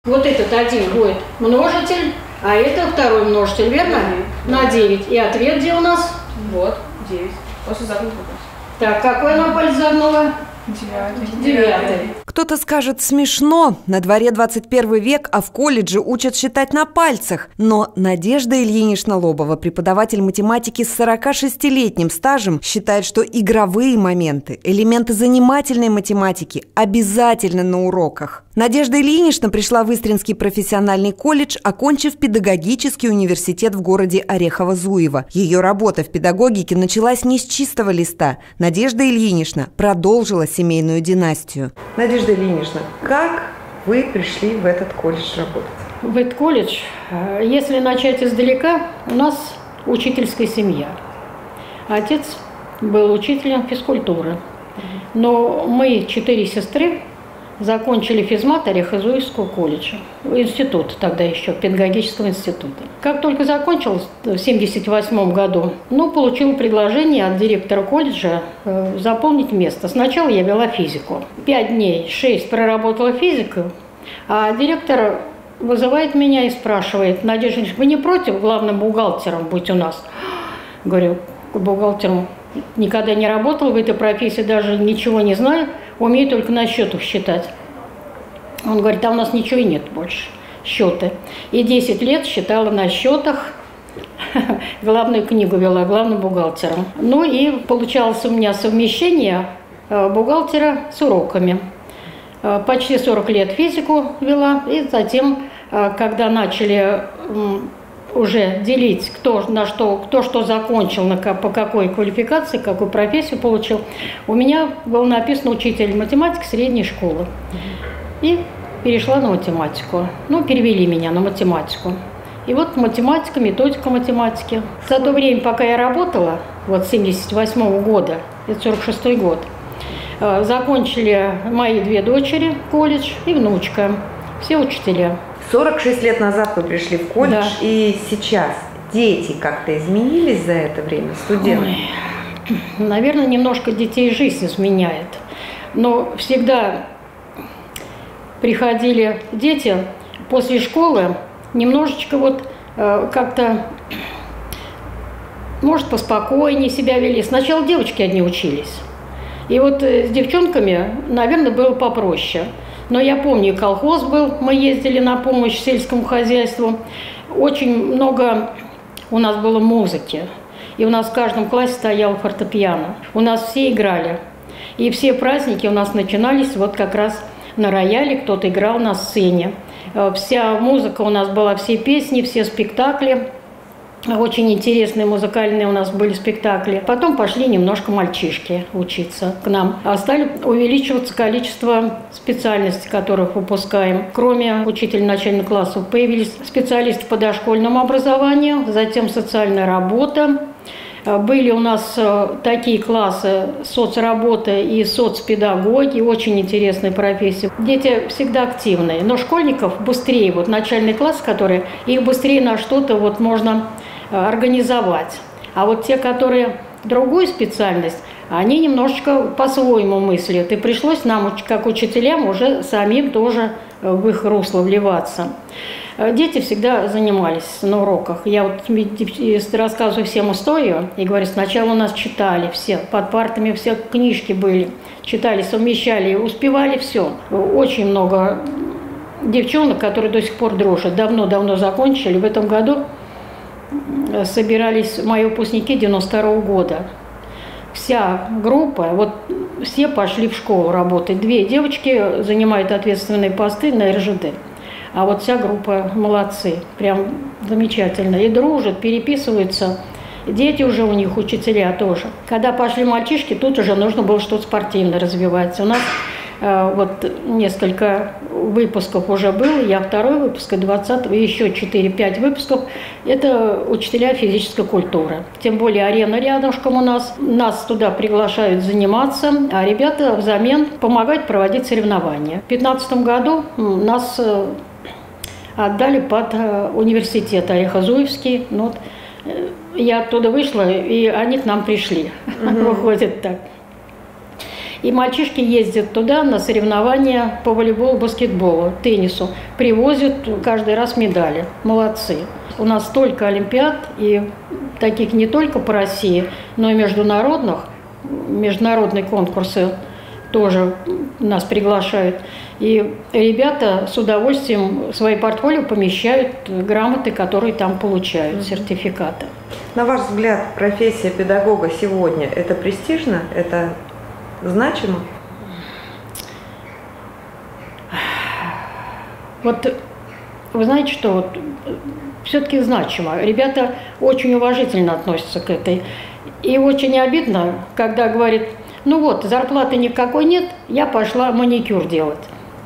Вот этот один будет множитель, а это второй множитель, верно? На 9. И ответ где у нас? Вот, 9. После загнутого. Так, какой она палец загнула? 9. Кто-то скажет: смешно, на дворе 21 век, а в колледже учат считать на пальцах. Но Надежда Ильинична Лобова, преподаватель математики с 46-летним стажем, считает, что игровые моменты, элементы занимательной математики обязательно на уроках. Надежда Ильинична пришла в Истринский профессиональный колледж, окончив педагогический университет в городе Орехово-Зуево. Ее работа в педагогике началась не с чистого листа. Надежда Ильинична продолжила семейную династию. Надежда Ильинична, как вы пришли в этот колледж работать? В этот колледж, если начать издалека, у нас учительская семья. Отец был учителем физкультуры. Но мы, 4 сестры, закончили физмат Орехово-Зуевского колледжа, институт тогда еще, педагогического института. Как только закончил в 1978 году, получил предложение от директора колледжа заполнить место. Сначала я вела физику. 5 дней, 6 проработала физику, а директор вызывает меня и спрашивает: Надежда Ильинична, вы не против главным бухгалтером быть у нас? Говорю: бухгалтером никогда не работал, в этой профессии даже ничего не знаю, умею только на счетах считать. Он говорит: а у нас ничего и нет больше, счеты. И 10 лет считала на счетах, главную книгу вела главным бухгалтером. И получалось у меня совмещение бухгалтера с уроками. Почти 40 лет физику вела, и затем, когда начали уже делить, кто что закончил, по какой квалификации, какую профессию получил, у меня был написан учитель математики средней школы. И перешла на математику. Перевели меня на математику. И вот математика, методика математики. За то время, пока я работала, вот с 1978 года, это 1946 год, закончили мои 2 дочери колледж и внучка, все учителя. 46 лет назад вы пришли в колледж, да. И сейчас дети как-то изменились за это время, студенты? Наверное, немножко детей жизнь изменяет. Но всегда приходили дети после школы, немножечко как-то, может, поспокойнее себя вели. Сначала девочки одни учились. И с девчонками, наверное, было попроще. Но я помню, колхоз был, мы ездили на помощь сельскому хозяйству. Очень много у нас было музыки. И у нас в каждом классе стоял фортепиано. У нас все играли. И все праздники у нас начинались как раз на рояле, кто-то играл на сцене. Вся музыка у нас была, все песни, все спектакли. Очень интересные музыкальные у нас были спектакли. Потом пошли немножко мальчишки учиться к нам. А стали увеличиваться количество специальностей, которых выпускаем. Кроме учителя начальных классов появились специалисты по дошкольному образованию, затем социальная работа. Были у нас такие классы соцработа и соцпедагоги, очень интересные профессии. Дети всегда активные, но школьников быстрее, начальный класс, которые, их быстрее на что-то можно организовать. А те, которые другую специальность, они немножечко по-своему мыслят. И пришлось нам, как учителям, уже самим тоже в их русло вливаться. Дети всегда занимались на уроках. Я рассказываю всем историю и говорю: сначала у нас читали все, под партами все книжки были, читали, совмещали, успевали все. Очень много девчонок, которые до сих пор дружат, давно-давно закончили. В этом году собирались мои выпускники 92-го года. Вся группа, все пошли в школу работать. 2 девочки занимают ответственные посты на РЖД. А вся группа молодцы, прям замечательно. И дружат, переписываются. Дети уже у них, учителя тоже. Когда пошли мальчишки, тут уже нужно было что-то спортивное развивать. У нас несколько выпусков уже было. Я 2-й выпуск, 20-го, еще 4-5 выпусков. Это учителя физической культуры. Тем более арена рядышком у нас. Нас туда приглашают заниматься, а ребята взамен помогают проводить соревнования. В 2015 году нас отдали под университет Орехово-Зуевский. Я оттуда вышла, и они к нам пришли. Выходит так. И мальчишки ездят туда на соревнования по волейболу, баскетболу, теннису. Привозят каждый раз медали. Молодцы. У нас столько олимпиад, и таких не только по России, но и международных. Международные конкурсы тоже нас приглашают. И ребята с удовольствием в свои портфолио помещают грамоты, которые там получают, сертификаты. На ваш взгляд, профессия педагога сегодня – это престижно? Это значимо? Вот вы знаете, что вот, все-таки значимо. Ребята очень уважительно относятся к этой. И очень обидно, когда говорят: ну вот, зарплаты никакой нет, я пошла маникюр делать.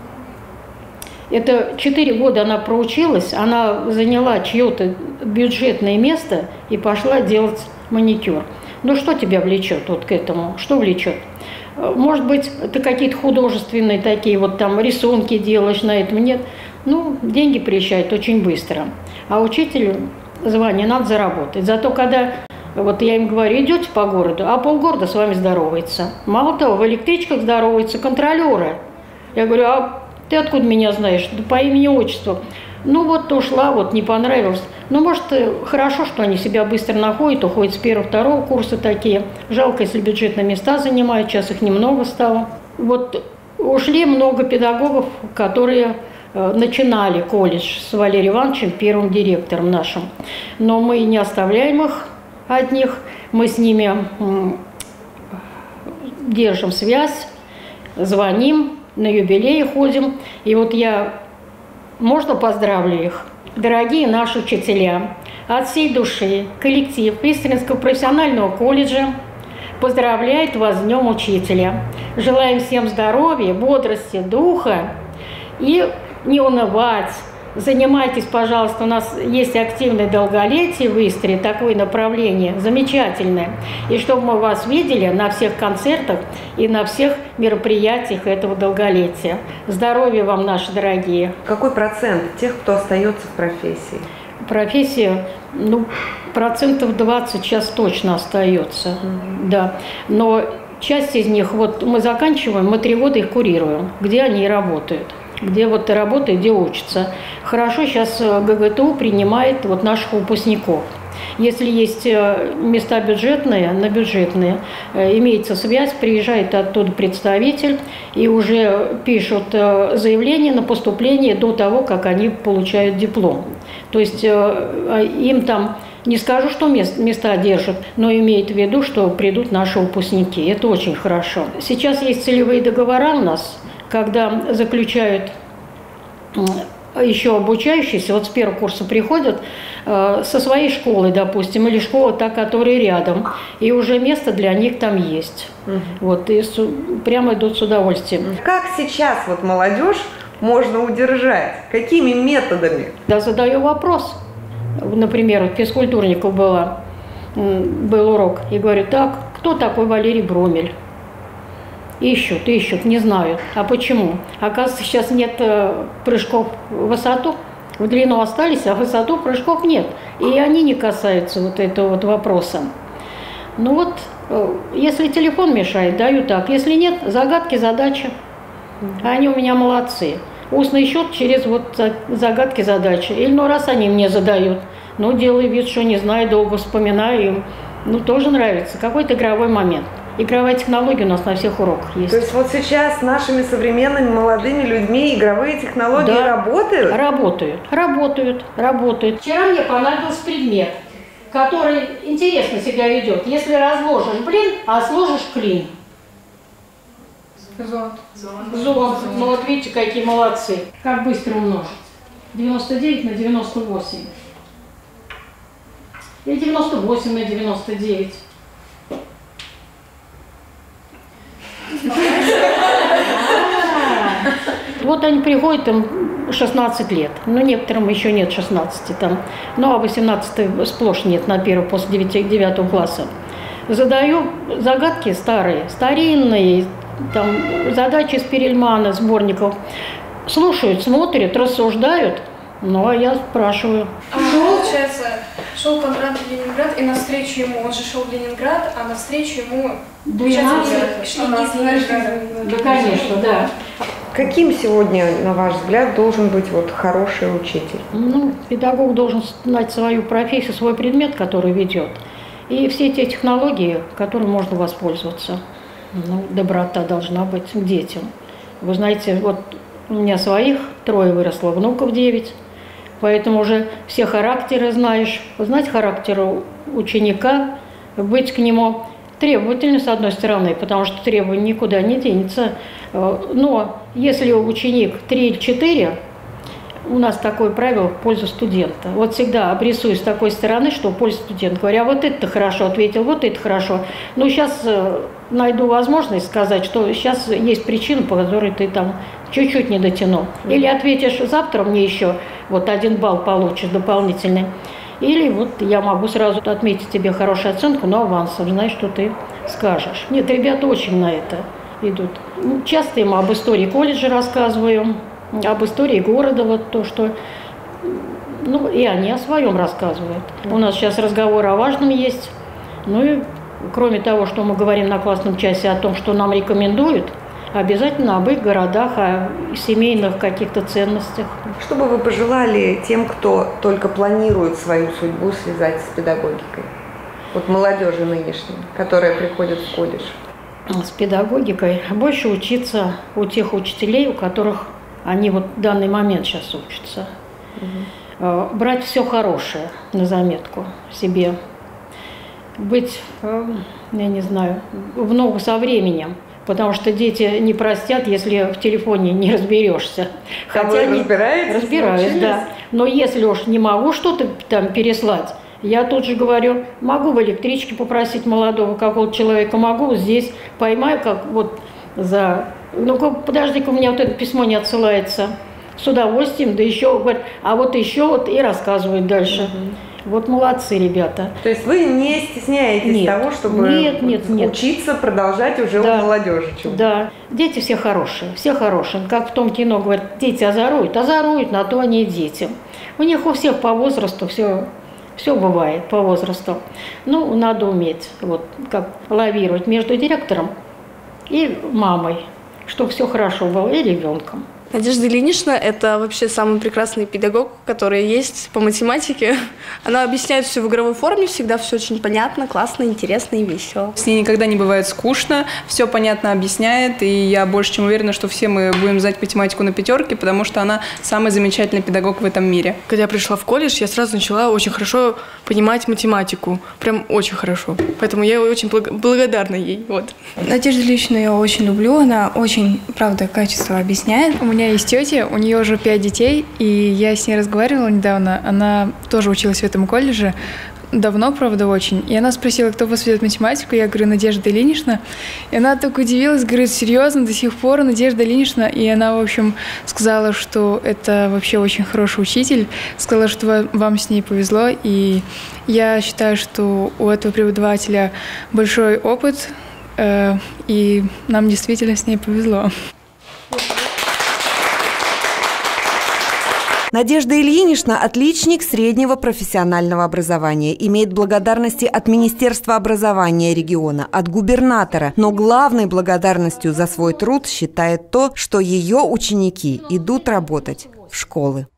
Это 4 года она проучилась, она заняла чье-то бюджетное место и пошла делать маникюр. Ну что тебя влечет вот к этому? Что влечет? Может быть, ты какие-то художественные такие, вот там рисунки делаешь, на этом нет. Ну, деньги приезжают очень быстро. А учителю звание надо заработать. Зато когда, вот я им говорю, идете по городу, а полгорода с вами здоровается. Мало того, в электричках здороваются контролеры. Я говорю: а ты откуда меня знаешь? Да по имени-отчеству. Ну вот ушла, вот не понравилось. Ну, может, хорошо, что они себя быстро находят, уходят с 1-2 курса такие. Жалко, если бюджетные места занимают, сейчас их немного стало. Вот ушли много педагогов, которые начинали колледж с Валерием Ивановичем, первым директором нашим. Но мы не оставляем их одних, мы с ними держим связь, звоним, на юбилеи ходим. И вот я, можно поздравлю их? Дорогие наши учителя, от всей души коллектив Истринского профессионального колледжа поздравляет вас с Днем Учителя. Желаем всем здоровья, бодрости, духа и не унывать. Занимайтесь, пожалуйста, у нас есть активное долголетие в Истре, такое направление замечательное. И чтобы мы вас видели на всех концертах и на всех мероприятиях этого долголетия. Здоровья вам, наши дорогие. Какой процент тех, кто остается в профессии? Профессия, ну, 20% сейчас точно остается, да. Но часть из них, вот мы заканчиваем, мы 3 года их курируем, где они и работают. Где вот работают, где учатся. Хорошо сейчас ГГТУ принимает вот наших выпускников. Если есть места бюджетные, на бюджетные, имеется связь, приезжает оттуда представитель и уже пишут заявление на поступление до того, как они получают диплом. То есть им там, не скажу, что места держат, но имеет в виду, что придут наши выпускники. Это очень хорошо. Сейчас есть целевые договора у нас, когда заключают еще обучающиеся, вот с 1-го курса приходят со своей школой, допустим, или школа та, которая рядом, и уже место для них там есть. Вот, и прямо идут с удовольствием. Как сейчас вот молодежь можно удержать? Какими методами? Я задаю вопрос. Например, у физкультурников был урок, и говорю: так, кто такой Валерий Бромель? Ищут, не знают. А почему? Оказывается, сейчас нет прыжков в высоту. В длину остались, а в высоту прыжков нет. И они не касаются вот этого вот вопроса. Ну вот, если телефон мешает, даю так. Если нет, загадки, задачи. Они у меня молодцы. Устный счет через вот загадки, задачи. Или ну раз они мне задают, ну делаю вид, что не знаю, долго вспоминаю им. Ну тоже нравится. Какой-то игровой момент. Игровая технология у нас на всех уроках есть. То есть вот сейчас с нашими современными молодыми людьми игровые технологии работают? Работают. Вчера мне понадобился предмет, который интересно себя ведет. Если разложишь блин, а сложишь клин. Зонт. Ну вот видите, какие молодцы. Как быстро умножить? 99 на 98. Или 98 на 99. Вот они приходят, им 16 лет. Ну, некоторым еще нет 16 там. Ну, а 18 сплошь нет на 1 после 9 класса. Задаю загадки старинные, там, задачи из Перельмана, сборников. Слушают, смотрят, рассуждают. Ну, а я спрашиваю. Получается, Шел контракт в Ленинград, и навстречу ему, он же шел в Ленинград, а навстречу ему 12 шли из Ленинграда. Да, конечно, да. Каким сегодня, на ваш взгляд, должен быть вот хороший учитель? Ну, педагог должен знать свою профессию, свой предмет, который ведет. И все те технологии, которыми можно воспользоваться. Ну, доброта должна быть к детям. Вы знаете, вот у меня своих 3 выросло, внуков 9. Поэтому уже все характеры знаешь. Знать характер ученика, быть к нему требовательным, с одной стороны, потому что требование никуда не денется. Но если ученик 3 или 4, у нас такое правило в пользу студента. Вот всегда обрисую с такой стороны, что в пользу студента. Говорю, а вот это хорошо ответил, вот это хорошо. Ну, сейчас найду возможность сказать, что сейчас есть причина, по которой ты там чуть-чуть не дотянул. Или ответишь завтра мне еще, вот 1 балл получишь дополнительный. Или вот я могу сразу отметить тебе хорошую оценку, но авансом, знаешь, что ты скажешь. Нет, ребята очень на это идут. Часто им об истории колледжа рассказываю, об истории города, вот то, что... Ну, и они о своем рассказывают. У нас сейчас разговор о важном есть. Ну и кроме того, что мы говорим на классном часе о том, что нам рекомендуют, обязательно об их городах, о семейных каких-то ценностях. Что бы вы пожелали тем, кто только планирует свою судьбу связать с педагогикой? Вот молодежи нынешней, которая приходит в колледж. С педагогикой больше учиться у тех учителей, у которых они вот в данный момент сейчас учатся. Брать все хорошее на заметку себе. Быть, я не знаю, в ногу со временем. Потому что дети не простят, если в телефоне не разберешься. Хотя они разбираюсь, да. Но если уж не могу что-то там переслать, я тут же говорю, могу в электричке попросить молодого какого-то человека, могу здесь, поймаю, как вот за... Ну-ка, подожди-ка, у меня вот это письмо не отсылается. С удовольствием, да еще, говорят, а вот еще вот и рассказывают дальше. Вот молодцы ребята. То есть вы не стесняетесь того, чтобы учиться, продолжать уже у молодежи? Да, дети все хорошие, все хорошие. Как в том кино говорят, дети озоруют, на то они и дети. У них у всех по возрасту все бывает по возрасту. Ну, надо уметь вот как лавировать между директором и мамой, чтобы все хорошо было, и ребенком. Надежда Ильинична – это вообще самый прекрасный педагог, который есть по математике. Она объясняет все в игровой форме, всегда все очень понятно, классно, интересно и весело. С ней никогда не бывает скучно, все понятно объясняет, и я больше чем уверена, что все мы будем сдать математику на 5, потому что она самый замечательный педагог в этом мире. Когда я пришла в колледж, я сразу начала очень хорошо понимать математику, прям очень хорошо. Поэтому я очень благодарна ей. Вот. Надежду Ильиничну я очень люблю, она очень, правда, качественно объясняет. У меня есть тетя, у нее уже 5 детей, и я с ней разговаривала недавно, она тоже училась в этом колледже, давно, правда, очень, и она спросила, кто у вас ведет математику, я говорю, Надежда Ильинична, и она так удивилась, говорит, серьезно, до сих пор Надежда Ильинична, и она, в общем, сказала, что это вообще очень хороший учитель, сказала, что вам с ней повезло, и я считаю, что у этого преподавателя большой опыт, и нам действительно с ней повезло. Надежда Ильинична – отличник среднего профессионального образования, имеет благодарности от Министерства образования региона, от губернатора, но главной благодарностью за свой труд считает то, что ее ученики идут работать в школы.